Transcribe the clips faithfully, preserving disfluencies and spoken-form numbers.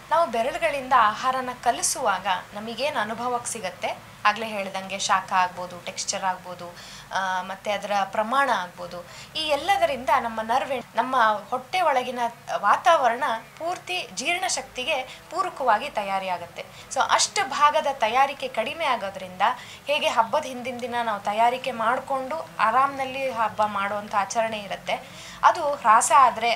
ನಾವು ಬೆರಳುಗಳಿಂದ ಆಹಾರನ ಕಲಿಸುವಾಗ ನಮಗೇನು ಅನುಭವಕ್ಕೆ ಸಿಗುತ್ತೆ, ಆಗಲೇ ಹೇಳ್ದಂಗೆ ಶಾಖ ಆಗ್ಬೋದು, ಟೆಕ್ಸ್ಚರ್ ಆಗ್ಬೋದು, ಮತ್ತು ಅದರ ಪ್ರಮಾಣ ಆಗ್ಬೋದು, ಈ ಎಲ್ಲದರಿಂದ ನಮ್ಮ ನರ್ವ್ ನಮ್ಮ ಹೊಟ್ಟೆ ಒಳಗಿನ ವಾತಾವರಣ ಪೂರ್ತಿ ಜೀರ್ಣಶಕ್ತಿಗೆ ಪೂರಕವಾಗಿ ತಯಾರಿಯಾಗುತ್ತೆ. ಸೊ ಅಷ್ಟು ಭಾಗದ ತಯಾರಿಕೆ ಕಡಿಮೆ ಆಗೋದ್ರಿಂದ ಹೇಗೆ ಹಬ್ಬದ ಹಿಂದಿನ ದಿನ ನಾವು ತಯಾರಿಕೆ ಮಾಡಿಕೊಂಡು ಆರಾಮ್ನಲ್ಲಿ ಹಬ್ಬ ಮಾಡುವಂಥ ಆಚರಣೆ ಇರುತ್ತೆ, ಅದು ಹ್ರಾಸ ಆದರೆ.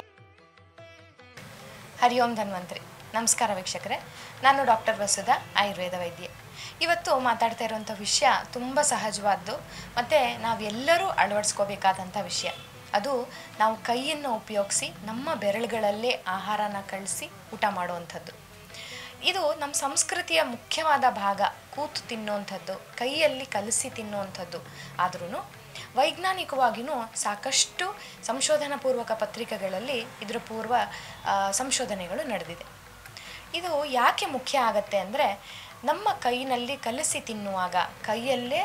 ಹರಿ ಓಂ ಧನ್ವಂತ್ರಿ. ನಮಸ್ಕಾರ ವೀಕ್ಷಕರೇ, ನಾನು ಡಾಕ್ಟರ್ ವಸುಧಾ, ಆಯುರ್ವೇದ ವೈದ್ಯೆ. ಇವತ್ತು ಮಾತಾಡ್ತಾ ಇರುವಂಥ ವಿಷಯ ತುಂಬ ಸಹಜವಾದ್ದು ಮತ್ತು ನಾವೆಲ್ಲರೂ ಅಳವಡಿಸ್ಕೋಬೇಕಾದಂಥ ವಿಷಯ. ಅದು ನಾವು ಕೈಯನ್ನು ಉಪಯೋಗಿಸಿ ನಮ್ಮ ಬೆರಳುಗಳಲ್ಲೇ ಆಹಾರನ ಕಳಿಸಿ ಊಟ ಮಾಡುವಂಥದ್ದು. ಇದು ನಮ್ಮ ಸಂಸ್ಕೃತಿಯ ಮುಖ್ಯವಾದ ಭಾಗ, ಕೂತು ತಿನ್ನುವಂಥದ್ದು, ಕೈಯಲ್ಲಿ ಕಲಸಿ ತಿನ್ನುವಂಥದ್ದು. ಆದ್ರೂ ವೈಜ್ಞಾನಿಕವಾಗಿಯೂ ಸಾಕಷ್ಟು ಸಂಶೋಧನಾ ಪೂರ್ವಕ ಪತ್ರಿಕೆಗಳಲ್ಲಿ ಇದರ ಪೂರ್ವ ಸಂಶೋಧನೆಗಳು ನಡೆದಿದೆ. ಇದು ಯಾಕೆ ಮುಖ್ಯ ಆಗತ್ತೆ ಅಂದರೆ, ನಮ್ಮ ಕೈನಲ್ಲಿ ಕಲಸಿ ತಿನ್ನುವಾಗ, ಕೈಯಲ್ಲೇ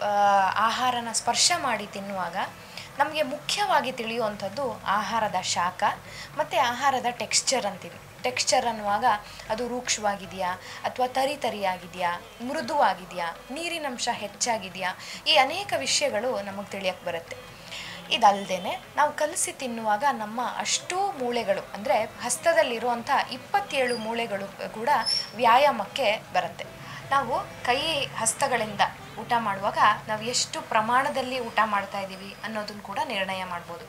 ಆಹಾರನ ಸ್ಪರ್ಶ ಮಾಡಿ ತಿನ್ನುವಾಗ ನಮಗೆ ಮುಖ್ಯವಾಗಿ ತಿಳಿಯುವಂಥದ್ದು ಆಹಾರದ ಶಾಖ ಮತ್ತು ಆಹಾರದ ಟೆಕ್ಸ್ಚರ್ ಅಂತೀವಿ. ಟೆಕ್ಸ್ಚರ್ ಅನ್ನುವಾಗ ಅದು ರೂಕ್ಷವಾಗಿದೆಯಾ ಅಥವಾ ತರಿ ತರಿಯಾಗಿದೆಯಾ, ಮೃದುವಾಗಿದೆಯಾ, ನೀರಿನಂಶ ಹೆಚ್ಚಾಗಿದೆಯಾ, ಈ ಅನೇಕ ವಿಷಯಗಳು ನಮಗೆ ತಿಳಿಯಕ್ಕೆ ಬರುತ್ತೆ. ಇದಲ್ಲದೆ ನಾವು ಕಲಸಿ ತಿನ್ನುವಾಗ ನಮ್ಮ ಅಷ್ಟೂ ಮೂಳೆಗಳು ಅಂದರೆ ಹಸ್ತದಲ್ಲಿರುವಂಥ ಇಪ್ಪತ್ತೇಳು ಮೂಳೆಗಳು ಕೂಡ ವ್ಯಾಯಾಮಕ್ಕೆ ಬರುತ್ತೆ. ನಾವು ಕೈ ಹಸ್ತಗಳಿಂದ ಊಟ ಮಾಡುವಾಗ ನಾವು ಎಷ್ಟು ಪ್ರಮಾಣದಲ್ಲಿ ಊಟ ಮಾಡ್ತಾ ಇದ್ದೀವಿ ಅನ್ನೋದನ್ನು ಕೂಡ ನಿರ್ಣಯ ಮಾಡ್ಬೋದು.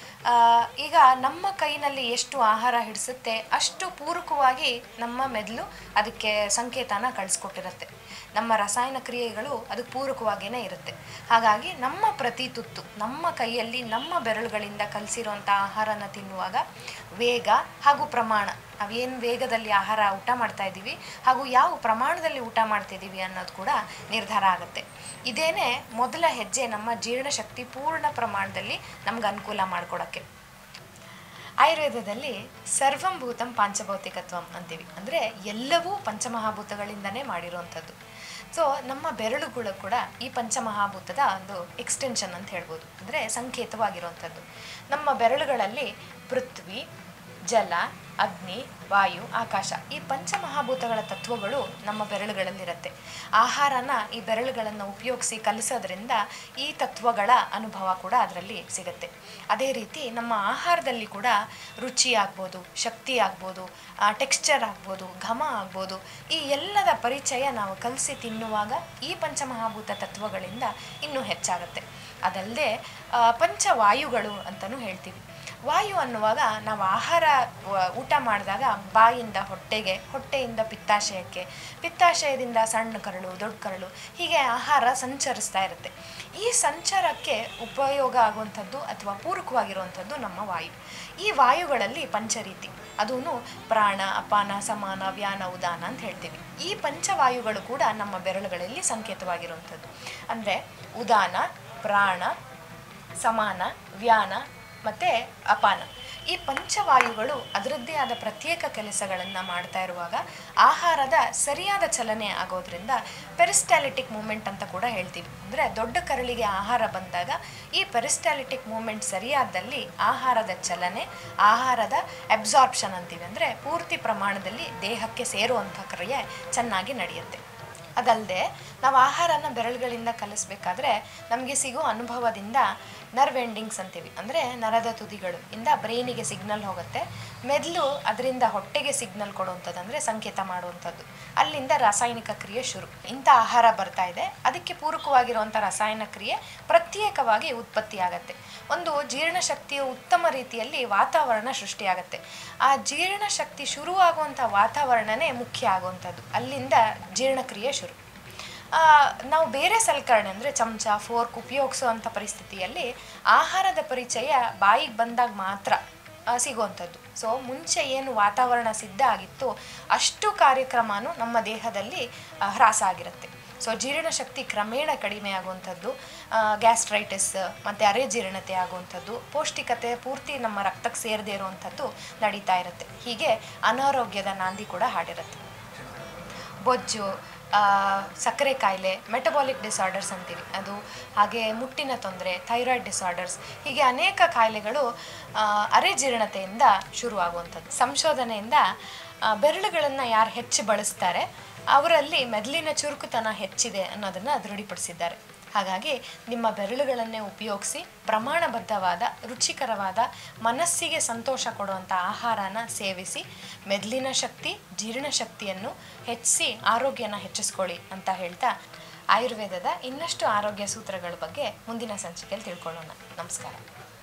ಈಗ ನಮ್ಮ ಕೈನಲ್ಲಿ ಎಷ್ಟು ಆಹಾರ ಹಿಡಿಸುತ್ತೆ ಅಷ್ಟು ಪೂರಕವಾಗಿ ನಮ್ಮ ಮೆದುಳು ಅದಕ್ಕೆ ಸಂಕೇತನ ಕಳಿಸ್ಕೊಟ್ಟಿರುತ್ತೆ. ನಮ್ಮ ರಾಸಾಯನ ಕ್ರಿಯೆಗಳು ಅದಕ್ಕೆ ಪೂರಕವಾಗಿಯೇ ಇರುತ್ತೆ. ಹಾಗಾಗಿ ನಮ್ಮ ಪ್ರತಿ ತುತ್ತು ನಮ್ಮ ಕೈಯಲ್ಲಿ ನಮ್ಮ ಬೆರಳುಗಳಿಂದ ಕಲಸಿರುವಂಥ ಆಹಾರನ ತಿನ್ನುವಾಗ ವೇಗ ಹಾಗೂ ಪ್ರಮಾಣ, ನಾವೇನು ವೇಗದಲ್ಲಿ ಆಹಾರ ಊಟ ಮಾಡ್ತಾ ಇದ್ದೀವಿ ಹಾಗೂ ಯಾವ ಪ್ರಮಾಣದಲ್ಲಿ ಊಟ ಮಾಡ್ತಿದ್ದೀವಿ ಅನ್ನೋದು ಕೂಡ ನಿರ್ಧಾರ ಆಗುತ್ತೆ. ಇದೇನೇ ಮೊದಲ ಹೆಜ್ಜೆ ನಮ್ಮ ಜೀರ್ಣಶಕ್ತಿ ಪೂರ್ಣ ಪ್ರಮಾಣದಲ್ಲಿ ನಮ್ಗೆ ಅನುಕೂಲ ಮಾಡಿಕೊಡೋಕ್ಕೆ. ಆಯುರ್ವೇದದಲ್ಲಿ ಸರ್ವಂ ಭೂತಂ ಪಾಂಚಭೌತಿಕತ್ವಂ ಅಂತೀವಿ, ಅಂದರೆ ಎಲ್ಲವೂ ಪಂಚಮಹಾಭೂತಗಳಿಂದನೇ ಮಾಡಿರುವಂಥದ್ದು. ಸೊ ನಮ್ಮ ಬೆರಳುಗಳು ಕೂಡ ಈ ಪಂಚಮಹಾಭೂತದ ಒಂದು ಎಕ್ಸ್ಟೆನ್ಷನ್ ಅಂತ ಹೇಳ್ಬೋದು, ಅಂದರೆ ಸಂಕೇತವಾಗಿರುವಂಥದ್ದು. ನಮ್ಮ ಬೆರಳುಗಳಲ್ಲಿ ಪೃಥ್ವಿ, ಜಲ, ಅಗ್ನಿ, ವಾಯು, ಆಕಾಶ ಈ ಪಂಚಮಹಾಭೂತಗಳ ತತ್ವಗಳು ನಮ್ಮ ಬೆರಳುಗಳಲ್ಲಿರುತ್ತೆ. ಆಹಾರನ ಈ ಬೆರಳುಗಳನ್ನು ಉಪಯೋಗಿಸಿ ಕಲಿಸೋದ್ರಿಂದ ಈ ತತ್ವಗಳ ಅನುಭವ ಕೂಡ ಅದರಲ್ಲಿ ಸಿಗುತ್ತೆ. ಅದೇ ರೀತಿ ನಮ್ಮ ಆಹಾರದಲ್ಲಿ ಕೂಡ ರುಚಿ ಆಗ್ಬೋದು, ಶಕ್ತಿ ಆಗ್ಬೋದು, ಟೆಕ್ಸ್ಚರ್ ಆಗ್ಬೋದು, ಘಮ ಆಗ್ಬೋದು, ಈ ಎಲ್ಲದ ಪರಿಚಯ ನಾವು ಕಲಸಿ ತಿನ್ನುವಾಗ ಈ ಪಂಚಮಹಾಭೂತ ತತ್ವಗಳಿಂದ ಇನ್ನೂ ಹೆಚ್ಚಾಗುತ್ತೆ. ಅದಲ್ಲದೆ ಪಂಚವಾಯುಗಳು ಅಂತಲೂ ಹೇಳ್ತೀವಿ. ವಾಯು ಅನ್ನುವಾಗ ನಾವು ಆಹಾರ ಊಟ ಮಾಡಿದಾಗ ಬಾಯಿಂದ ಹೊಟ್ಟೆಗೆ, ಹೊಟ್ಟೆಯಿಂದ ಪಿತ್ತಾಶಯಕ್ಕೆ, ಪಿತ್ತಾಶಯದಿಂದ ಸಣ್ಣ ಕರಳು, ದೊಡ್ಡ ಕರಳು, ಹೀಗೆ ಆಹಾರ ಸಂಚರಿಸ್ತಾ ಇರುತ್ತೆ. ಈ ಸಂಚಾರಕ್ಕೆ ಉಪಯೋಗ ಆಗುವಂಥದ್ದು ಅಥವಾ ಪೂರಕವಾಗಿರುವಂಥದ್ದು ನಮ್ಮ ವಾಯು. ಈ ವಾಯುಗಳಲ್ಲಿ ಪಂಚರೀತಿ, ಅದೂ ಪ್ರಾಣ, ಅಪಾನ, ಸಮಾನ, ವ್ಯಾನ, ಉದಾನ ಅಂತ ಹೇಳ್ತೀವಿ. ಈ ಪಂಚವಾಯುಗಳು ಕೂಡ ನಮ್ಮ ಬೆರಳುಗಳಲ್ಲಿ ಸಂಕೇತವಾಗಿರುವಂಥದ್ದು. ಅಂದರೆ ಉದಾನ, ಪ್ರಾಣ, ಸಮಾನ, ವ್ಯಾನ ಮತ್ತು ಅಪಾನ ಈ ಪಂಚವಾಯುಗಳು ಅದರದ್ದೇ ಆದ ಪ್ರತ್ಯೇಕ ಕೆಲಸಗಳನ್ನು ಮಾಡ್ತಾ ಇರುವಾಗ ಆಹಾರದ ಸರಿಯಾದ ಚಲನೆ ಆಗೋದ್ರಿಂದ ಪೆರಿಸ್ಟಾಲಿಟಿಕ್ ಮೂಮೆಂಟ್ ಅಂತ ಕೂಡ ಹೇಳ್ತೀವಿ. ಅಂದರೆ ದೊಡ್ಡ ಕರಳಿಗೆ ಆಹಾರ ಬಂದಾಗ ಈ ಪೆರಿಸ್ಟಾಲಿಟಿಕ್ ಮೂಮೆಂಟ್ ಸರಿಯಾದಲ್ಲಿ ಆಹಾರದ ಚಲನೆ, ಆಹಾರದ ಅಬ್ಸಾರ್ಪ್ಷನ್ ಅಂತೀವಿ, ಅಂದರೆ ಪೂರ್ತಿ ಪ್ರಮಾಣದಲ್ಲಿ ದೇಹಕ್ಕೆ ಸೇರುವಂಥ ಕ್ರಿಯೆ ಚೆನ್ನಾಗಿ ನಡೆಯುತ್ತೆ. ಅದಲ್ಲದೆ ನಾವು ಆಹಾರನ ಬೆರಳುಗಳಿಂದ ಕಲಿಸ್ಬೇಕಾದ್ರೆ ನಮಗೆ ಸಿಗೋ ಅನುಭವದಿಂದ ನರ್ವ್ ಎಂಡಿಂಗ್ಸ್ ಅಂತೀವಿ, ಅಂದರೆ ನರದ ತುದಿಗಳು ಇಂದ ಬ್ರೈನಿಗೆ ಸಿಗ್ನಲ್ ಹೋಗುತ್ತೆ. ಮೆದುಳು ಅದರಿಂದ ಹೊಟ್ಟೆಗೆ ಸಿಗ್ನಲ್ ಕೊಡುವಂಥದ್ದು, ಅಂದರೆ ಸಂಕೇತ ಮಾಡುವಂಥದ್ದು. ಅಲ್ಲಿಂದ ರಾಸಾಯನಿಕ ಕ್ರಿಯೆ ಶುರು. ಇಂಥ ಆಹಾರ ಬರ್ತಾ ಇದೆ, ಅದಕ್ಕೆ ಪೂರಕವಾಗಿರುವಂಥ ರಾಸಾಯನ ಕ್ರಿಯೆ ಪ್ರತ್ಯೇಕವಾಗಿ ಉತ್ಪತ್ತಿಯಾಗತ್ತೆ. ಒಂದು ಜೀರ್ಣಶಕ್ತಿಯ ಉತ್ತಮ ರೀತಿಯಲ್ಲಿ ವಾತಾವರಣ ಸೃಷ್ಟಿಯಾಗತ್ತೆ. ಆ ಜೀರ್ಣಶಕ್ತಿ ಶುರುವಾಗುವಂಥ ವಾತಾವರಣನೇ ಮುಖ್ಯ ಆಗುವಂಥದ್ದು. ಅಲ್ಲಿಂದ ಜೀರ್ಣಕ್ರಿಯೆ ಶುರು. ನಾವು ಬೇರೆ ಸಲಕರಣೆ ಅಂದರೆ ಚಮಚ, ಫೋರ್ಕ್ ಉಪಯೋಗಿಸೋವಂಥ ಪರಿಸ್ಥಿತಿಯಲ್ಲಿ ಆಹಾರದ ಪರಿಚಯ ಬಾಯಿಗೆ ಬಂದಾಗ ಮಾತ್ರ ಸಿಗುವಂಥದ್ದು. ಸೊ ಮುಂಚೆ ಏನು ವಾತಾವರಣ ಸಿದ್ಧ ಆಗಿತ್ತು ಅಷ್ಟು ಕಾರ್ಯಕ್ರಮನೂ ನಮ್ಮ ದೇಹದಲ್ಲಿ ಹ್ರಾಸ ಆಗಿರುತ್ತೆ. ಸೊ ಜೀರ್ಣಶಕ್ತಿ ಕ್ರಮೇಣ ಕಡಿಮೆ ಆಗುವಂಥದ್ದು, ಗ್ಯಾಸ್ಟ್ರೈಟಿಸ್ ಮತ್ತು ಅರೆಜೀರ್ಣತೆ ಆಗುವಂಥದ್ದು, ಪೌಷ್ಟಿಕತೆ ಪೂರ್ತಿ ನಮ್ಮ ರಕ್ತಕ್ಕೆ ಸೇರದೇ ಇರುವಂಥದ್ದು ನಡೀತಾ ಇರುತ್ತೆ. ಹೀಗೆ ಅನಾರೋಗ್ಯದ ನಾಂದಿ ಕೂಡ ಹಾಡಿರುತ್ತೆ. ಬೊಜ್ಜು, ಸಕ್ಕರೆ ಕಾಯಿಲೆ, ಮೆಟಬಾಲಿಕ್ ಡಿಸಾರ್ಡರ್ಸ್ ಅಂತೀವಿ, ಅದು ಹಾಗೆ ಮುಟ್ಟಿನ ತೊಂದರೆ, ಥೈರಾಯ್ಡ್ ಡಿಸಾರ್ಡರ್ಸ್, ಹೀಗೆ ಅನೇಕ ಕಾಯಿಲೆಗಳು ಅರೆಜೀರ್ಣತೆಯಿಂದ ಶುರುವಾಗುವಂಥದ್ದು. ಸಂಶೋಧನೆಯಿಂದ ಬೆರಳುಗಳನ್ನು ಯಾರು ಹೆಚ್ಚು ಬಳಸ್ತಾರೆ ಅವರಲ್ಲಿ ಮೆದುಳಿನ ಚುರುಕುತನ ಹೆಚ್ಚಿದೆ ಅನ್ನೋದನ್ನು ದೃಢಪಡಿಸಿದ್ದಾರೆ. ಹಾಗಾಗಿ ನಿಮ್ಮ ಬೆರಳುಗಳನ್ನೇ ಉಪಯೋಗಿಸಿ ಪ್ರಮಾಣಬದ್ಧವಾದ, ರುಚಿಕರವಾದ, ಮನಸ್ಸಿಗೆ ಸಂತೋಷ ಕೊಡುವಂಥ ಆಹಾರನ ಸೇವಿಸಿ ಮೆದುಳಿನ ಶಕ್ತಿ, ಜೀರ್ಣಶಕ್ತಿಯನ್ನು ಹೆಚ್ಚಿಸಿ ಆರೋಗ್ಯನ ಹೆಚ್ಚಿಸ್ಕೊಳ್ಳಿ ಅಂತ ಹೇಳ್ತಾ, ಆಯುರ್ವೇದದ ಇನ್ನಷ್ಟು ಆರೋಗ್ಯ ಸೂತ್ರಗಳ ಬಗ್ಗೆ ಮುಂದಿನ ಸಂಚಿಕೆಯಲ್ಲಿ ತಿಳ್ಕೊಳ್ಳೋಣ. ನಮಸ್ಕಾರ.